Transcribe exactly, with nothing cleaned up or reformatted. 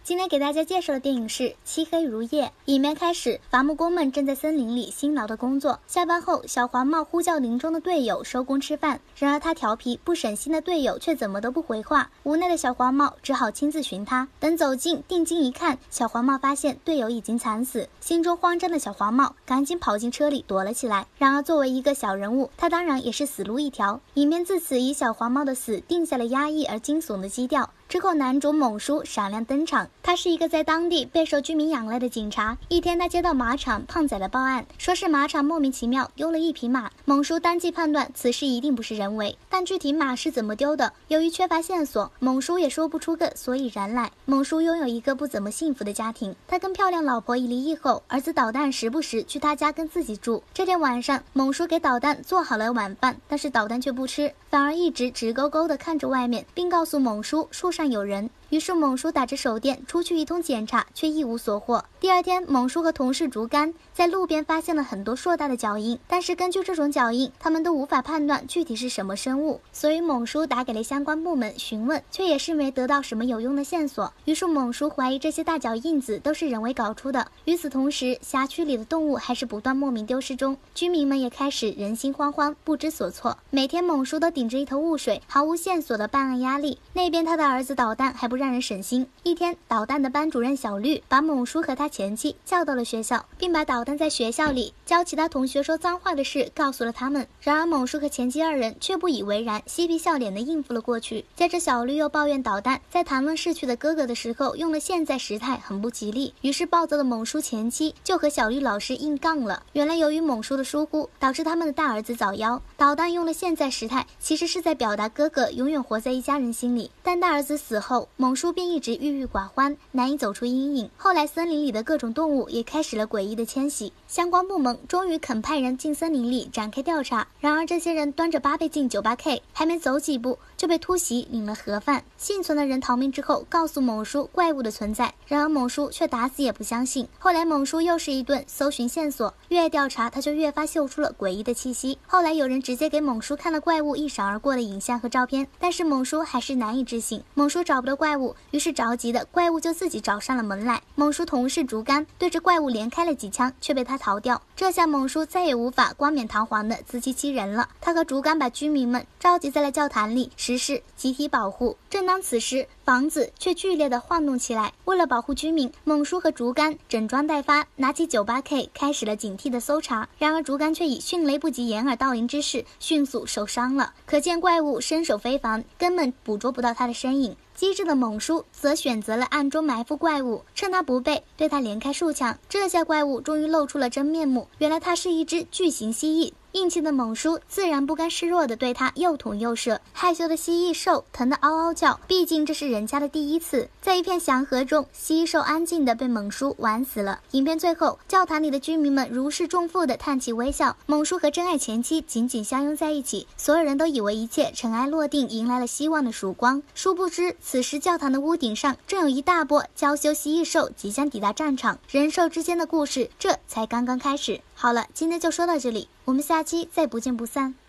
今天给大家介绍的电影是《漆黑如夜》。影片开始，伐木工们正在森林里辛劳的工作。下班后，小黄帽呼叫林中的队友收工吃饭，然而他调皮不省心的队友却怎么都不回话。无奈的小黄帽只好亲自寻他。等走近，定睛一看，小黄帽发现队友已经惨死，心中慌张的小黄帽赶紧跑进车里躲了起来。然而作为一个小人物，他当然也是死路一条。影片自此以小黄帽的死定下了压抑而惊悚的基调。之后，男主猛叔闪亮登场。他是一个在当地备受居民仰赖的警察。一天，他接到马场胖仔的报案，说是马场莫名其妙丢了一匹马。猛叔当即判断此事一定不是人为，但具体马是怎么丢的，由于缺乏线索，猛叔也说不出个所以然来。猛叔拥有一个不怎么幸福的家庭，他跟漂亮老婆一离异后，儿子导弹时不时去他家跟自己住。这天晚上，猛叔给导弹做好了晚饭，但是导弹却不吃，反而一直直勾勾地看着外面，并告诉猛叔树上有人。于是猛叔打着手电出去一通检查，却一无所获。第二天，猛叔和同事竹竿在路边发现了很多硕大的脚印，但是根据这种脚印，他们都无法判断具体是什么生物，所以猛叔打给了相关部门询问，却也是没得到什么有用的线索。于是猛叔怀疑这些大脚印子都是人为搞出的。与此同时，辖区里的动物还是不断莫名丢失中，居民们也开始人心惶惶，不知所措。每天猛叔都顶着一头雾水，毫无线索的办案压力。那边他的儿子导弹还不让人省心。一天，导弹的班主任小绿把猛叔和他前妻叫到了学校，并把导弹在学校里教其他同学说脏话的事告诉了他们。然而猛叔和前妻二人却不以为然，嬉皮笑脸的应付了过去。接着小绿又抱怨导弹在谈论逝去的哥哥的时候用了现在时态，很不吉利。于是暴躁的猛叔前妻就和小绿老师硬杠了。原来由于猛叔的疏忽，导致他们的大儿子早夭。导弹用了现在时态，其实是在表达哥哥永远活在一家人心里。但大儿子死后，猛叔便一直郁郁寡欢，难以走出阴影。后来森林里的各种动物也开始了诡异的迁徙，相关部门终于肯派人进森林里展开调查。然而这些人端着八倍镜 九八 K， 还没走几步就被突袭领了盒饭。幸存的人逃命之后告诉猛叔怪物的存在，然而猛叔却打死也不相信。后来猛叔又是一顿搜寻线索，越调查他就越发嗅出了诡异的气息。后来有人直接给猛叔看了怪物一闪而过的影像和照片，但是猛叔还是难以置信。猛叔找不到怪物，于是着急的怪物就自己找上了门来。猛叔同事竹竿对着怪物连开了几枪，却被他逃掉。这下猛叔再也无法冠冕堂皇的自欺欺人了。他和竹竿把居民们召集在了教坛里，实施集体保护。正当此时，房子却剧烈的晃动起来。为了保护居民，猛叔和竹竿整装待发，拿起 九八 K 开始了警惕的搜查。然而竹竿却以迅雷不及掩耳盗铃之势迅速受伤了。可见怪物身手非凡，根本捕捉不到他的身影。机智的猛叔则选择了暗中埋伏怪物，趁他不备对他连开数枪。这下怪物终于露出了真面目，原来它是一只巨型蜥蜴。硬气的猛叔自然不甘示弱地对他又捅又射，害羞的蜥蜴兽疼得嗷嗷叫，毕竟这是人家的第一次。在一片祥和中，蜥蜴兽安静地被猛叔玩死了。影片最后，教堂里的居民们如释重负地叹气微笑，猛叔和真爱前妻紧紧相拥在一起，所有人都以为一切尘埃落定，迎来了希望的曙光。殊不知此时教堂的屋顶上正有一大波娇羞蜥蜴兽即将抵达战场，人兽之间的故事这才刚刚开始。好了，今天就说到这里，我们下期再不见不散。